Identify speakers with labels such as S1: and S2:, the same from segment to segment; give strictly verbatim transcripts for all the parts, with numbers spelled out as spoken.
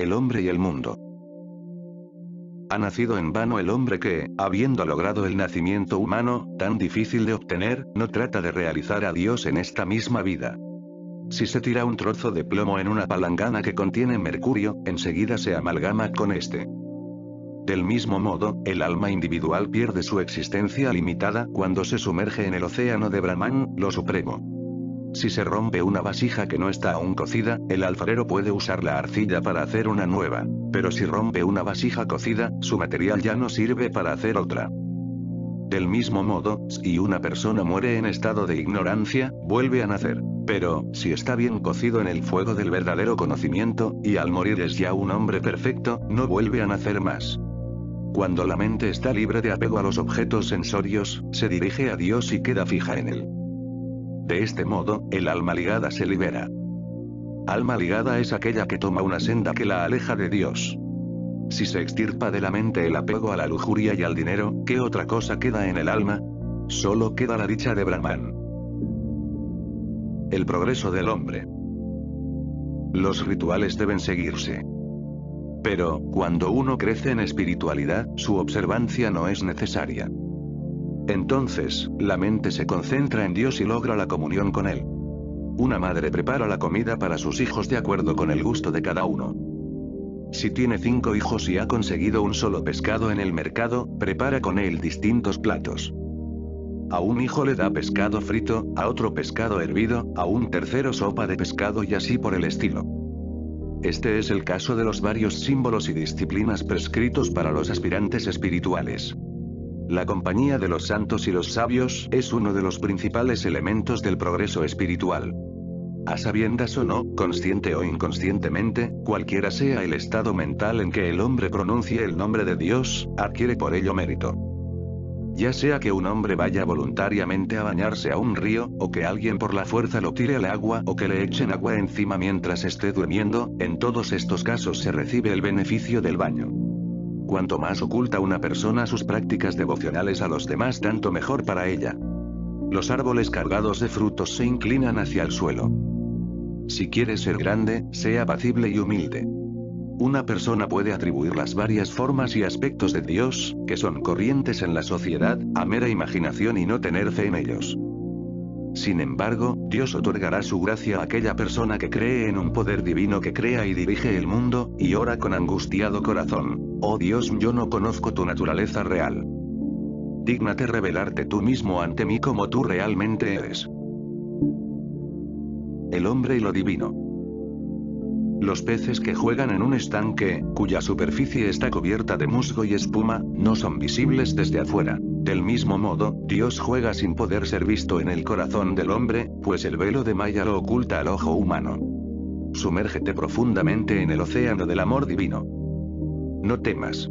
S1: el hombre y el mundo. Ha nacido en vano el hombre que, habiendo logrado el nacimiento humano, tan difícil de obtener, no trata de realizar a Dios en esta misma vida. Si se tira un trozo de plomo en una palangana que contiene mercurio, enseguida se amalgama con este. Del mismo modo, el alma individual pierde su existencia limitada cuando se sumerge en el océano de Brahman, lo supremo. Si se rompe una vasija que no está aún cocida, el alfarero puede usar la arcilla para hacer una nueva. Pero si rompe una vasija cocida, su material ya no sirve para hacer otra. Del mismo modo, si una persona muere en estado de ignorancia, vuelve a nacer. Pero, si está bien cocido en el fuego del verdadero conocimiento, y al morir es ya un hombre perfecto, no vuelve a nacer más. Cuando la mente está libre de apego a los objetos sensorios, se dirige a Dios y queda fija en él. De este modo, el alma ligada se libera. Alma ligada es aquella que toma una senda que la aleja de Dios. Si se extirpa de la mente el apego a la lujuria y al dinero, ¿qué otra cosa queda en el alma? Solo queda la dicha de Brahman. El progreso del hombre. Los rituales deben seguirse. Pero, cuando uno crece en espiritualidad, su observancia no es necesaria. Entonces, la mente se concentra en Dios y logra la comunión con Él. Una madre prepara la comida para sus hijos de acuerdo con el gusto de cada uno. Si tiene cinco hijos y ha conseguido un solo pescado en el mercado, prepara con él distintos platos. A un hijo le da pescado frito, a otro pescado hervido, a un tercero sopa de pescado y así por el estilo. Este es el caso de los varios símbolos y disciplinas prescritos para los aspirantes espirituales. La compañía de los santos y los sabios es uno de los principales elementos del progreso espiritual. A sabiendas o no, consciente o inconscientemente, cualquiera sea el estado mental en que el hombre pronuncie el nombre de Dios, adquiere por ello mérito. Ya sea que un hombre vaya voluntariamente a bañarse a un río, o que alguien por la fuerza lo tire al agua, o que le echen agua encima mientras esté durmiendo, en todos estos casos se recibe el beneficio del baño. Cuanto más oculta una persona sus prácticas devocionales a los demás, tanto mejor para ella. Los árboles cargados de frutos se inclinan hacia el suelo. Si quiere ser grande, sea apacible y humilde. Una persona puede atribuir las varias formas y aspectos de Dios, que son corrientes en la sociedad, a mera imaginación y no tener fe en ellos. Sin embargo, Dios otorgará su gracia a aquella persona que cree en un poder divino que crea y dirige el mundo, y ora con angustiado corazón: «Oh Dios, yo no conozco tu naturaleza real. Dígnate revelarte tú mismo ante mí como tú realmente eres». El hombre y lo divino. Los peces que juegan en un estanque, cuya superficie está cubierta de musgo y espuma, no son visibles desde afuera. Del mismo modo, Dios juega sin poder ser visto en el corazón del hombre, pues el velo de Maya lo oculta al ojo humano. Sumérgete profundamente en el océano del amor divino. No temas.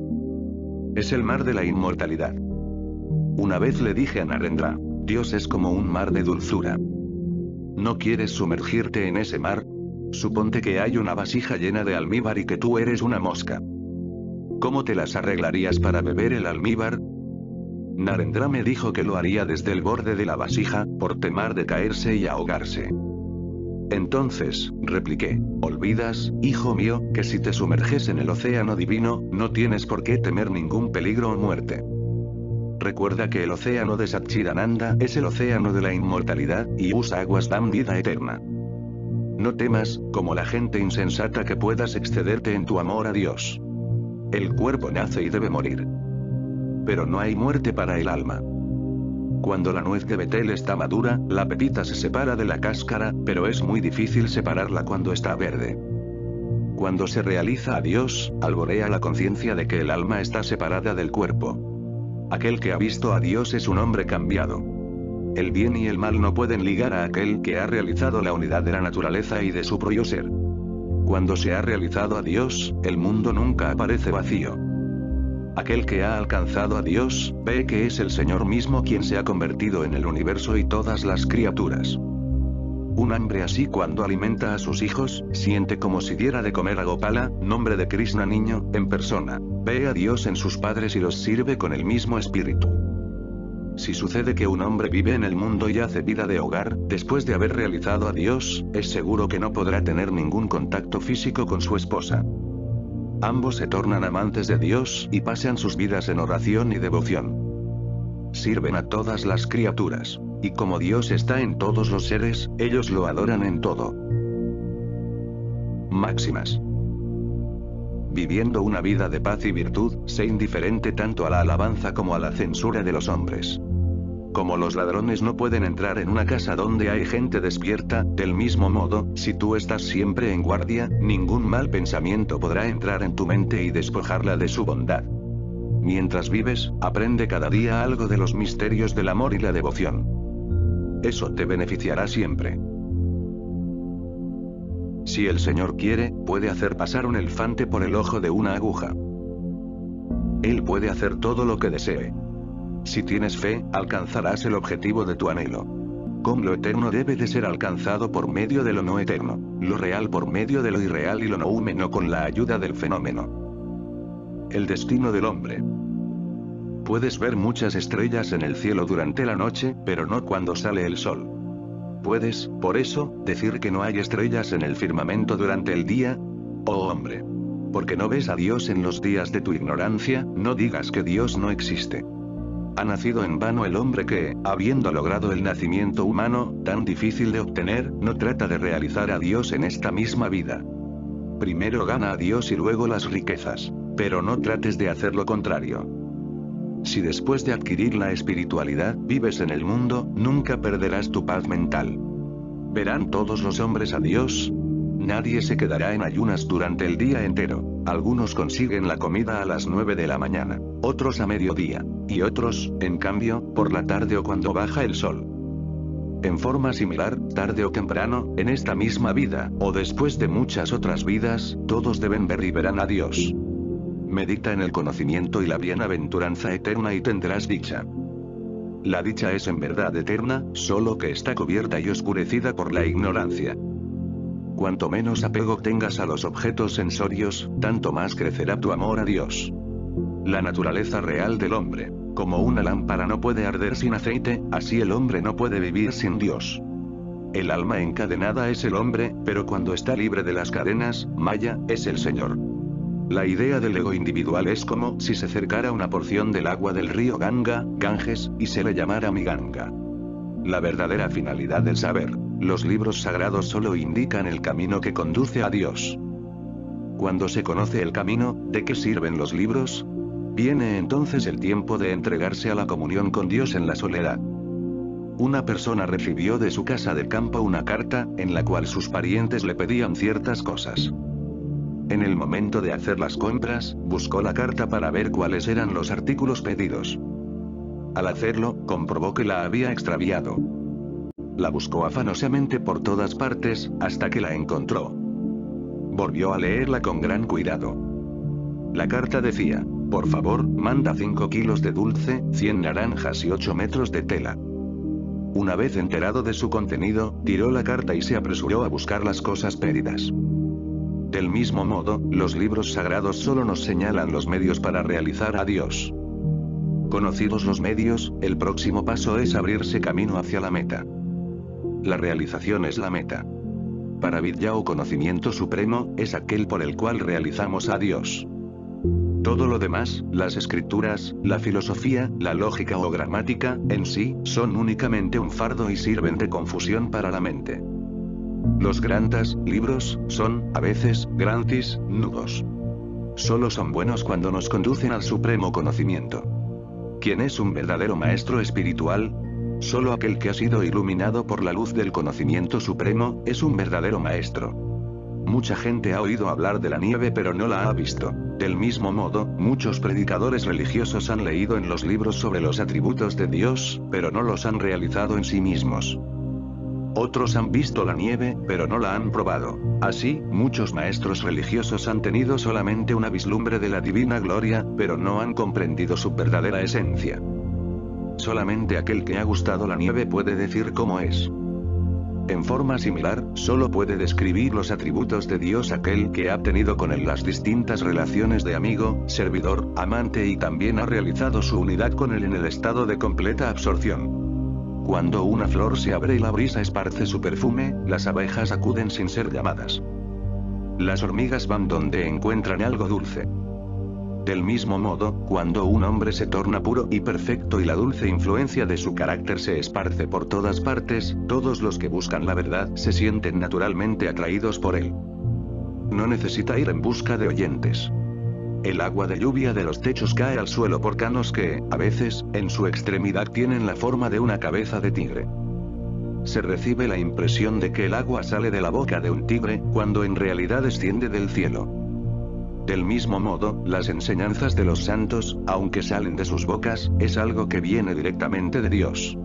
S1: Es el mar de la inmortalidad. Una vez le dije a Narendra: Dios es como un mar de dulzura. ¿No quieres sumergirte en ese mar? Suponte que hay una vasija llena de almíbar y que tú eres una mosca. ¿Cómo te las arreglarías para beber el almíbar? Narendra me dijo que lo haría desde el borde de la vasija, por temor de caerse y ahogarse. Entonces, repliqué: olvidas, hijo mío, que si te sumerges en el océano divino, no tienes por qué temer ningún peligro o muerte. Recuerda que el océano de Satchidananda es el océano de la inmortalidad, y sus aguas dan vida eterna. No temas, como la gente insensata, que puedas excederte en tu amor a Dios. El cuerpo nace y debe morir. Pero no hay muerte para el alma. Cuando la nuez de Betel está madura, la pepita se separa de la cáscara, pero es muy difícil separarla cuando está verde. Cuando se realiza a Dios, alborea la conciencia de que el alma está separada del cuerpo. Aquel que ha visto a Dios es un hombre cambiado. El bien y el mal no pueden ligar a aquel que ha realizado la unidad de la naturaleza y de su propio ser. Cuando se ha realizado a Dios, el mundo nunca aparece vacío. Aquel que ha alcanzado a Dios, ve que es el Señor mismo quien se ha convertido en el universo y todas las criaturas. Un hombre así, cuando alimenta a sus hijos, siente como si diera de comer a Gopala, nombre de Krishna niño, en persona. Ve a Dios en sus padres y los sirve con el mismo espíritu. Si sucede que un hombre vive en el mundo y hace vida de hogar, después de haber realizado a Dios, es seguro que no podrá tener ningún contacto físico con su esposa. Ambos se tornan amantes de Dios y pasan sus vidas en oración y devoción. Sirven a todas las criaturas. Y como Dios está en todos los seres, ellos lo adoran en todo. Máximas. Viviendo una vida de paz y virtud, sé indiferente tanto a la alabanza como a la censura de los hombres. Como los ladrones no pueden entrar en una casa donde hay gente despierta, del mismo modo, si tú estás siempre en guardia, ningún mal pensamiento podrá entrar en tu mente y despojarla de su bondad. Mientras vives, aprende cada día algo de los misterios del amor y la devoción. Eso te beneficiará siempre. Si el Señor quiere, puede hacer pasar un elefante por el ojo de una aguja. Él puede hacer todo lo que desee. Si tienes fe, alcanzarás el objetivo de tu anhelo. Con lo eterno debe de ser alcanzado por medio de lo no eterno, lo real por medio de lo irreal y lo no humano con la ayuda del fenómeno. El destino del hombre. Puedes ver muchas estrellas en el cielo durante la noche, pero no cuando sale el sol. Puedes, por eso, decir que no hay estrellas en el firmamento durante el día. Oh hombre. Porque no ves a Dios en los días de tu ignorancia, no digas que Dios no existe. Ha nacido en vano el hombre que, habiendo logrado el nacimiento humano, tan difícil de obtener, no trata de realizar a Dios en esta misma vida. Primero gana a Dios y luego las riquezas. Pero no trates de hacer lo contrario. Si después de adquirir la espiritualidad, vives en el mundo, nunca perderás tu paz mental. ¿Verán todos los hombres a Dios? Nadie se quedará en ayunas durante el día entero. Algunos consiguen la comida a las nueve de la mañana, otros a mediodía, y otros, en cambio, por la tarde o cuando baja el sol. En forma similar, tarde o temprano, en esta misma vida, o después de muchas otras vidas, todos deben ver y verán a Dios. Medita en el conocimiento y la bienaventuranza eterna y tendrás dicha. La dicha es en verdad eterna, solo que está cubierta y oscurecida por la ignorancia. Cuanto menos apego tengas a los objetos sensorios, tanto más crecerá tu amor a Dios. La naturaleza real del hombre. Como una lámpara no puede arder sin aceite, así el hombre no puede vivir sin Dios. El alma encadenada es el hombre, pero cuando está libre de las cadenas, Maya, es el Señor. La idea del ego individual es como si se cercara una porción del agua del río Ganga, Ganges, y se le llamara mi Ganga. La verdadera finalidad del saber. Los libros sagrados solo indican el camino que conduce a Dios. Cuando se conoce el camino, ¿de qué sirven los libros? Viene entonces el tiempo de entregarse a la comunión con Dios en la soledad. Una persona recibió de su casa del campo una carta, en la cual sus parientes le pedían ciertas cosas. En el momento de hacer las compras, buscó la carta para ver cuáles eran los artículos pedidos. Al hacerlo, comprobó que la había extraviado. La buscó afanosamente por todas partes, hasta que la encontró. Volvió a leerla con gran cuidado. La carta decía: por favor, manda cinco kilos de dulce, cien naranjas y ocho metros de tela. Una vez enterado de su contenido, tiró la carta y se apresuró a buscar las cosas pedidas. Del mismo modo, los libros sagrados solo nos señalan los medios para realizar a Dios. Conocidos los medios, el próximo paso es abrirse camino hacia la meta. La realización es la meta. Para Vidya o conocimiento supremo, es aquel por el cual realizamos a Dios. Todo lo demás, las escrituras, la filosofía, la lógica o gramática, en sí, son únicamente un fardo y sirven de confusión para la mente. Los grandes libros, son, a veces, grandes nudos. Solo son buenos cuando nos conducen al supremo conocimiento. ¿Quién es un verdadero maestro espiritual? Solo aquel que ha sido iluminado por la luz del conocimiento supremo, es un verdadero maestro. Mucha gente ha oído hablar de la nieve pero no la ha visto. Del mismo modo, muchos predicadores religiosos han leído en los libros sobre los atributos de Dios, pero no los han realizado en sí mismos. Otros han visto la nieve, pero no la han probado. Así, muchos maestros religiosos han tenido solamente una vislumbre de la divina gloria, pero no han comprendido su verdadera esencia. Solamente aquel que ha gustado la nieve puede decir cómo es. En forma similar, solo puede describir los atributos de Dios aquel que ha tenido con él las distintas relaciones de amigo, servidor, amante y también ha realizado su unidad con él en el estado de completa absorción. Cuando una flor se abre y la brisa esparce su perfume, las abejas acuden sin ser llamadas. Las hormigas van donde encuentran algo dulce. Del mismo modo, cuando un hombre se torna puro y perfecto y la dulce influencia de su carácter se esparce por todas partes, todos los que buscan la verdad se sienten naturalmente atraídos por él. No necesita ir en busca de oyentes. El agua de lluvia de los techos cae al suelo por canos que, a veces, en su extremidad tienen la forma de una cabeza de tigre. Se recibe la impresión de que el agua sale de la boca de un tigre, cuando en realidad desciende del cielo. Del mismo modo, las enseñanzas de los santos, aunque salen de sus bocas, es algo que viene directamente de Dios.